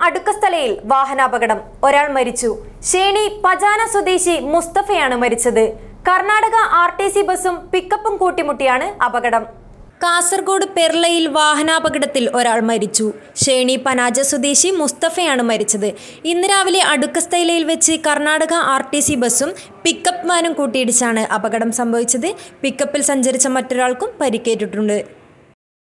അടുക്കസ്ഥലയിൽ വാഹനാപകടം. ഒരാൾ മരിച്ചു. ഷേണി പജാന സ്വദേശി മുസ്തഫയാണ് മരിച്ചത്. കർണാടക RTC ബസും പിക്കപ്പും കൂട്ടിമുട്ടിയാണ് അപകടം. കാസർഗോഡ് പെർളയിൽ വാഹനാപകടത്തിൽ ഒരാൾ മരിച്ചു. ഷേണി പനാജ സ്വദേശി മുസ്തഫയാണ് മരിച്ചത്. ഇന്ന് രാവിലെ അടുക്കസ്ഥലയിൽ വെച്ച് കർണാടക RTC ബസും പിക്കപ്പ് വാനും കൂട്ടിയിടിച്ചാണ് അപകടം സംഭവിച്ചത്. പിക്കപ്പിൽ സഞ്ചരിച്ച മറ്റൊരാൾക്കും പരിക്കേറ്റിട്ടുണ്ട്.